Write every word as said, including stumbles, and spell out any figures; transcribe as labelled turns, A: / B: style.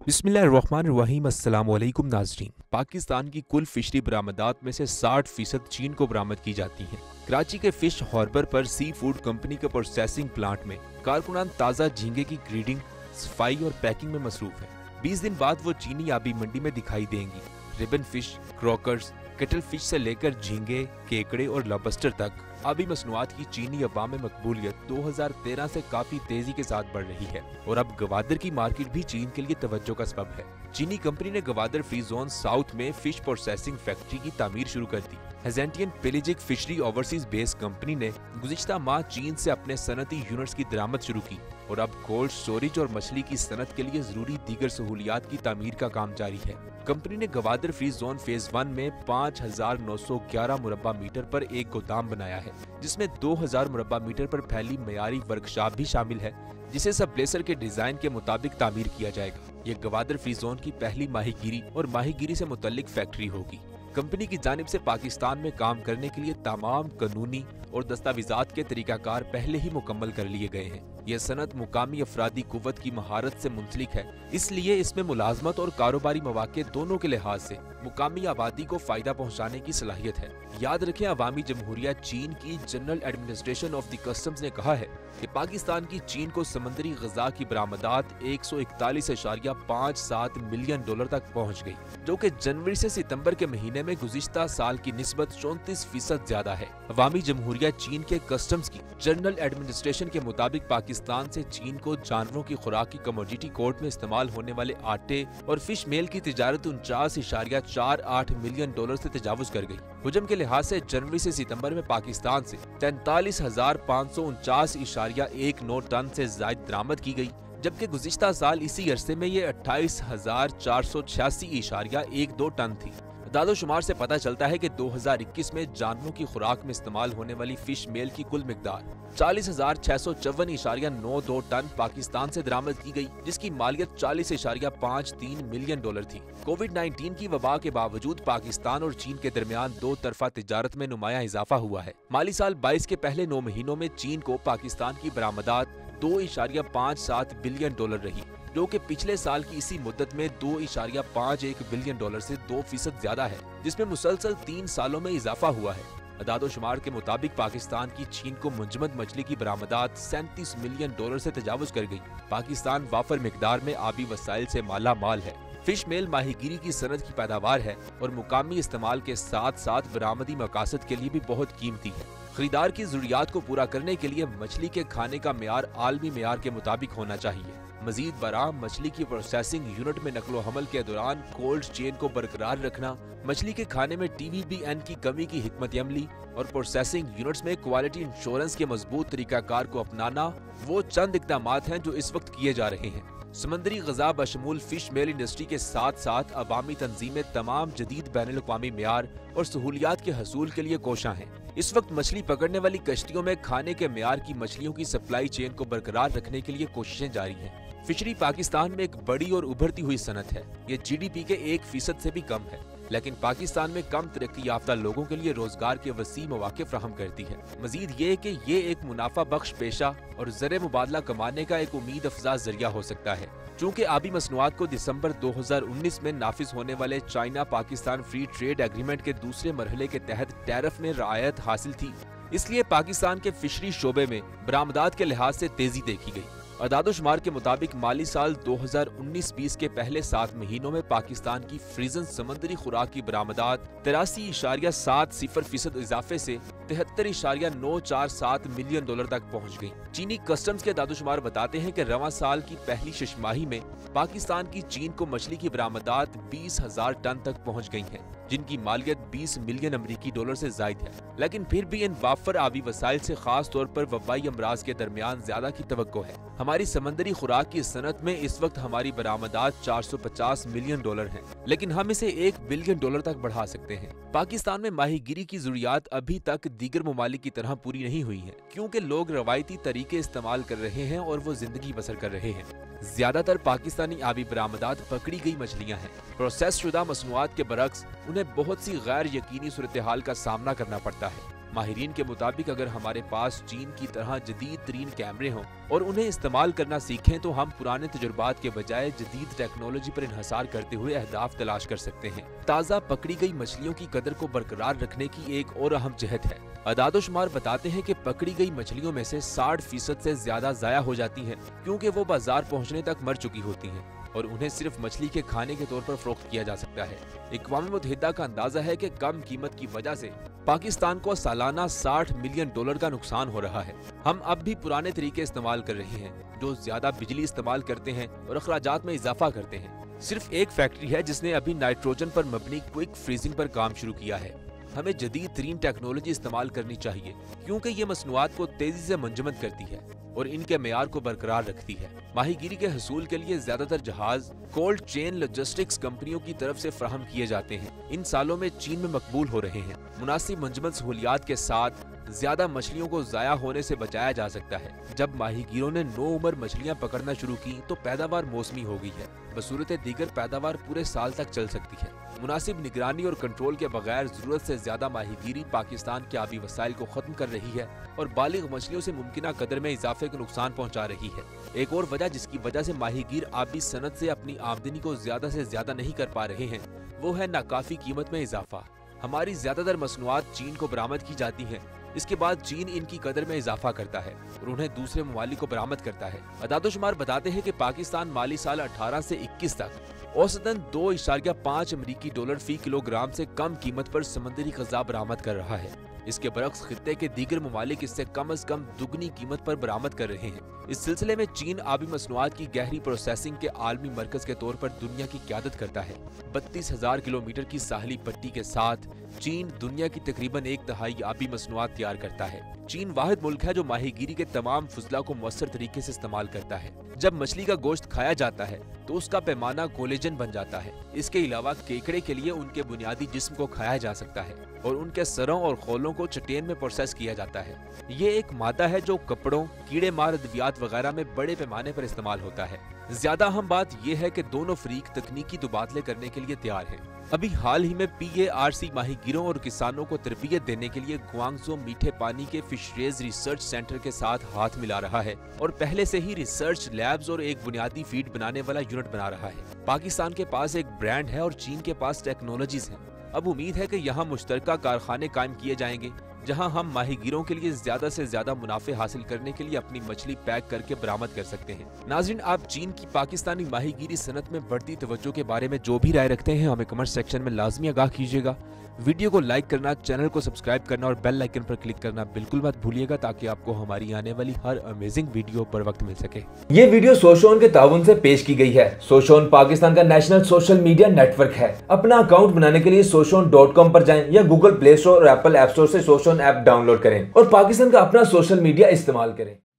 A: बिस्मिल्लाहिर्रहमानिर्रहीम। अस्सलाम वालेकुम नाज़रीन। पाकिस्तान की कुल फिशरी बरामदात में से साठ फीसद चीन को बरामद की जाती हैं। कराची के फिश हार्बर पर सी फूड कंपनी के प्रोसेसिंग प्लांट में कारकुनान ताज़ा झींगे की ग्रेडिंग, सफाई और पैकिंग में मसरूफ है। बीस दिन बाद वो चीनी आबी मंडी में दिखाई देंगी। Ribbon fish, croakers, cuttle fish से लेकर झींगे, केकड़े और लॉबस्टर तक आबी मसनूआत की चीनी अवाम में मकबूलियत दो हज़ार तेरह से काफी तेजी के साथ बढ़ रही है और अब गवादर की मार्केट भी चीन के लिए तवज्जो का सबब है। चीनी कंपनी ने गवादर फ्री जोन साउथ में फिश प्रोसेसिंग फैक्ट्री की तामीर शुरू कर दी। हेजेंटियन pelagic fishery overseas based company ने गुज़िश्ता माह चीन से अपने सनती यूनिट्स की दरामद शुरू की और अब कोल्ड स्टोरेज और मछली की सनत के लिए जरूरी दीगर सहूलियात की तामीर का काम जारी है। कंपनी ने Gwadar free zone phase one में पाँच हजार नौ सौ ग्यारह मुरब्बा मीटर पर एक गोदाम बनाया है, जिसमें दो हज़ार मुरब्बा मीटर पर फैली मयारी वर्कशॉप भी शामिल है, जिसे सब प्लेसर के डिजाइन के मुताबिक तामीर किया जाएगा। ये गवादर फ्री जोन की पहली माहीगीरी और माहीगीरी से मुतल्लिक फैक्ट्री होगी। कंपनी की जानिब से पाकिस्तान में काम करने के लिए तमाम कानूनी और दस्तावेजात के तरीकाकार पहले ही मुकम्मल कर लिए गए हैं। यह सनत मुकामी अफरादी कुव्वत की महारत से मुंसलिक है, इसलिए इसमें मुलाजमत और कारोबारी मौके दोनों के लिहाज से मुकामी आबादी को फायदा पहुंचाने की सलाहियत है। याद रखें, अवामी जमहूरिया चीन की general administration of the customs ने कहा है कि पाकिस्तान की चीन को समंदरी गजा की बरामदात एक सौ इकतालीस इशारिया पाँच सात मिलियन डॉलर तक पहुँच गई, जो कि जनवरी से सितम्बर के महीने में गुज़िश्ता साल की निस्बत चौंतीस फीसद ज्यादा है। अवामी जमहूरिया चीन के कस्टम्स की जनरल एडमिनिस्ट्रेशन के मुताबिक पाकिस्तान से चीन को जानवरों की खुराक की कमोडिटी कोर्ट में इस्तेमाल होने वाले आटे और फिश मेल की तिजारत उनचास इशारिया चार आठ मिलियन डॉलर से तजावुज कर गई। हुजम के लिहाज से जनवरी से सितंबर में पाकिस्तान से तैंतालीस हजार पाँच सौ उनचास इशारिया एक नौ टन से ज्यादा दरामद की गई, जबकि गुज़िश्ता साल इसी अरसे में ये अट्ठाईस हजार चार सौ छियासी इशारिया एक दो टन थी। दादो शुमार से पता चलता है कि दो हज़ार इक्कीस में जानवरों की खुराक में इस्तेमाल होने वाली फिश मेल की कुल मिकदार चालीस हजार छह सौ चौवन इशारिया नौ दो टन पाकिस्तान से दरामद की गई, जिसकी मालियत चालीस इशारिया पाँच तीन मिलियन डॉलर थी। कोविड नाइन्टीन की वबा के बावजूद पाकिस्तान और चीन के दरमियान दो तरफा तिजारत में नुमाया इजाफा हुआ है। माली साल बाईस के पहले नौ महीनों में चीन को पाकिस्तान की बरामदात दो इशारिया पाँच सात बिलियन डॉलर रही, जो कि पिछले साल की इसी मुद्दत में दो इशारिया पाँच एक बिलियन डॉलर से दो फीसद ज्यादा है, जिसमें मुसलसल तीन सालों में इजाफा हुआ है। अदादो शुमार के मुताबिक पाकिस्तान की चीन को मुंजमद मछली की बरामदात सैंतीस मिलियन डॉलर से तजावुज कर गई। पाकिस्तान वाफर मिकदार में आबी वसाइल से माला माल है। फिश मेल माहीगीरी की सनत की पैदावार है और मुकामी इस्तेमाल के साथ साथ बरामदी मकासद के लिए भी बहुत कीमती है। खरीदार की जरूरियात को पूरा करने के लिए मछली के खाने का मेयार आलमी मेयार के मुताबिक होना चाहिए। मजीद बराह मछली की प्रोसेसिंग यूनिट में नकलो हमल के दौरान कोल्ड चेन को बरकरार रखना, मछली के खाने में टी वी बी एन की कमी की हिकमत अमली और प्रोसेसिंग यूनिट्स में क्वालिटी इंश्योरेंस के मजबूत तरीकाकार को अपनाना वो चंद इकदामात हैं जो इस वक्त किए जा रहे हैं। समंदरी गजा बशमूल फिश मेल इंडस्ट्री के साथ साथ अवामी तंजीमें तमाम जदीद बैनुल अक़वामी मेयार और सहूलियात के हसूल के लिए कोशां हैं। इस वक्त मछली पकड़ने वाली कश्तियों में खाने के मेयार की मछलियों की सप्लाई चेन को बरकरार रखने के लिए कोशिशें जारी हैं। फिशरी पाकिस्तान में एक बड़ी और उभरती हुई सनत है। ये जी डी पी के एक फीसद से भी कम है, लेकिन पाकिस्तान में कम तरक्की याफ्ता लोगों के लिए रोजगार के वसी मौके फ्राहम करती है। मजीद ये कि ये एक मुनाफा बख्श पेशा और ज़र मुबादला कमाने का एक उम्मीद अफजा जरिया हो सकता है। चूँकि आबी मसनूआत को दिसंबर दो हज़ार उन्नीस में नाफिज होने वाले China Pakistan free trade agreement के दूसरे मरहले के तहत टैरिफ में रियायत हासिल थी, इसलिए पाकिस्तान के फिशरी शोबे में बरामदात के लिहाज से तेजी देखी गई। अदादो शुमार के मुताबिक माली साल दो हज़ार उन्नीस बीस के पहले सात महीनों में पाकिस्तान की फ्रीजन समंदरी खुराक की बरामदात तिरासी इशारिया सात सिफर फीसद इजाफे से तिहत्तर इशारिया नौ चार सात मिलियन डॉलर तक पहुँच गई। चीनी कस्टम्स के अदादो शुमार बताते हैं कि रवां साल की पहली शशमाही में पाकिस्तान की चीन को मछली की बरामदात बीस हजार टन तक पहुँच गई है, जिनकी मालियत बीस मिलियन अमरीकी डॉलर से जायद है। लेकिन फिर भी इन वाफर आबी वसाइल से खास तौर पर वबाई अमराज के दरमियान ज्यादा की तवक्को है। हमारी समंदरी खुराक की सनत में इस वक्त हमारी बरामदात चार सौ पचास मिलियन डॉलर हैं, लेकिन हम इसे एक बिलियन डॉलर तक बढ़ा सकते हैं। पाकिस्तान में माहीगीरी की जरूरियात अभी तक दीगर ममालिक की तरह पूरी नहीं हुई है, क्योंकि लोग रवायती तरीके इस्तेमाल कर रहे हैं और वो जिंदगी बसर कर रहे हैं। ज्यादातर पाकिस्तानी आबी बरामदात पकड़ी गई मछलियां हैं। प्रोसेस शुदा मसनूआत के बरक्स उन्हें बहुत सी गैर यकीनी सूरत हाल का सामना करना पड़ता है। माहिरीन के मुताबिक अगर हमारे पास चीन की तरह जदीद तरीन कैमरे हों और उन्हें इस्तेमाल करना सीखें तो हम पुराने तजुर्बात के बजाय जदीद टेक्नोलॉजी पर इन्हसार करते हुए अहदाफ तलाश कर सकते हैं। ताज़ा पकड़ी गई मछलियों की कदर को बरकरार रखने की एक और अहम जहत है। अदादोशुमार बताते हैं कि पकड़ी गई मछलियों में से साठ फीसद से ज्यादा जाया हो जाती हैं क्योंकि वो बाजार पहुंचने तक मर चुकी होती हैं और उन्हें सिर्फ मछली के खाने के तौर पर फरोख्त किया जा सकता है। इक़वाम मुत्तहिदा का अंदाजा है कि कम कीमत की वजह से पाकिस्तान को सालाना साठ मिलियन डॉलर का नुकसान हो रहा है। हम अब भी पुराने तरीके इस्तेमाल कर रहे हैं जो ज्यादा बिजली इस्तेमाल करते हैं और अखराजात में इजाफा करते हैं। सिर्फ एक फैक्ट्री है जिसने अभी नाइट्रोजन पर मबनी क्विक फ्रीजिंग पर काम शुरू किया है। हमें जदीद तरीन टेक्नोलॉजी इस्तेमाल करनी चाहिए क्योंकि ये मसनूआत को तेजी से मंजमद करती है और इनके मेयार को बरकरार रखती है। माहीगीरी के हसूल के लिए ज्यादातर जहाज कोल्ड चेन लॉजिस्टिक्स कंपनियों की तरफ से फराहम किए जाते हैं। इन सालों में चीन में मकबूल हो रहे हैं। मुनासिब मंजमद सहूलियात के साथ ज्यादा मछलियों को जाया होने से बचाया जा सकता है। जब माहीगीरों ने नो उम्र मछलियां पकड़ना शुरू की तो पैदावार मौसमी हो गई है। बसूरत दीगर पैदावार पूरे साल तक चल सकती है। मुनासिब निगरानी और कंट्रोल के बगैर जरूरत से ज्यादा माहीगीरी पाकिस्तान के आबी वसाइल को खत्म कर रही है और बालिग मछलियों से मुमकिना कदर में इजाफे को नुकसान पहुंचा रही है। एक और वजह जिसकी वजह से माहीगीर आबी सनत से अपनी आमदनी को ज्यादा से ज्यादा नहीं कर पा रहे हैं वो है नाकाफी कीमत में इजाफा। हमारी ज्यादातर मसनूआत चीन को बरामद की जाती हैं। इसके बाद चीन इनकी कदर में इजाफा करता है और उन्हें दूसरे ममालिक को बरामद करता है। अदादोशुमार बताते हैं कि पाकिस्तान माली साल अठारह से इक्कीस तक औसतन दो इशारिया पाँच अमरीकी डॉलर फी किलोग्राम से कम कीमत पर समंदरी ग़िज़ा बरामद कर रहा है। इसके बरक्स खित्ते के दीगर ममालिक इससे कम अज कम दुगनी कीमत पर बरामद कर रहे हैं। इस सिलसिले में चीन आबी मसनूआत की गहरी प्रोसेसिंग के आलमी मरकज के तौर पर दुनिया की क़यादत करता है। बत्तीस हजार किलोमीटर की साहली पट्टी के साथ चीन दुनिया की तकरीबन एक तिहाई आबी मसनूआत तैयार करता है। चीन वाहिद मुल्क है जो माहीगीरी के तमाम फजला को मौसर तरीके से इस्तेमाल करता है। जब मछली का गोश्त खाया जाता है तो उसका पैमाना कोलेजन बन जाता है। इसके अलावा केकड़े के लिए उनके बुनियादी जिस्म को खाया जा सकता है और उनके सरों और खोलों को चटेन में प्रोसेस किया जाता है। ये एक मादा है जो कपड़ों, कीड़े मार अद्वियात वगैरह में बड़े पैमाने पर इस्तेमाल होता है। ज्यादा अहम बात यह है कि दोनों फरीक तकनीकी तबादले करने के लिए तैयार हैं। अभी हाल ही में पी ए आर सी माहीगीरों और किसानों को तरबियत देने के लिए ग्वांगझो मीठे पानी के फिशरीज रिसर्च सेंटर के साथ हाथ मिला रहा है और पहले से ही रिसर्च लैब्स और एक बुनियादी फीड बनाने वाला यूनिट बना रहा है। पाकिस्तान के पास एक ब्रांड है और चीन के पास टेक्नोलॉजीज हैं। अब उम्मीद है कि यहाँ मुश्तरका कारखाने कायम किए जाएंगे जहां हम माहीगीरों के लिए ज्यादा से ज्यादा मुनाफे हासिल करने के लिए अपनी मछली पैक करके बरामद कर सकते हैं। नाज़रीन, आप चीन की पाकिस्तानी माहीगीरी सनत में बढ़ती तवज्जो के बारे में जो भी राय रखते हैं हमें कमेंट सेक्शन में लाजमी आगाह कीजिएगा। वीडियो को लाइक करना, चैनल को सब्सक्राइब करना और बेल आइकन पर क्लिक करना बिल्कुल मत भूलिएगा ताकि आपको हमारी आने वाली हर अमेजिंग वीडियो पर वक्त मिल सके।
B: ये वीडियो सोशोन के ताउन से पेश की गई है। सोशोन पाकिस्तान का नेशनल सोशल मीडिया नेटवर्क है। अपना अकाउंट बनाने के लिए सोशोन डॉट कॉम पर जाएं या गूगल प्ले स्टोर और एप्पल ऐप स्टोर से सोशोन ऐप डाउनलोड करें और पाकिस्तान का अपना सोशल मीडिया इस्तेमाल करें।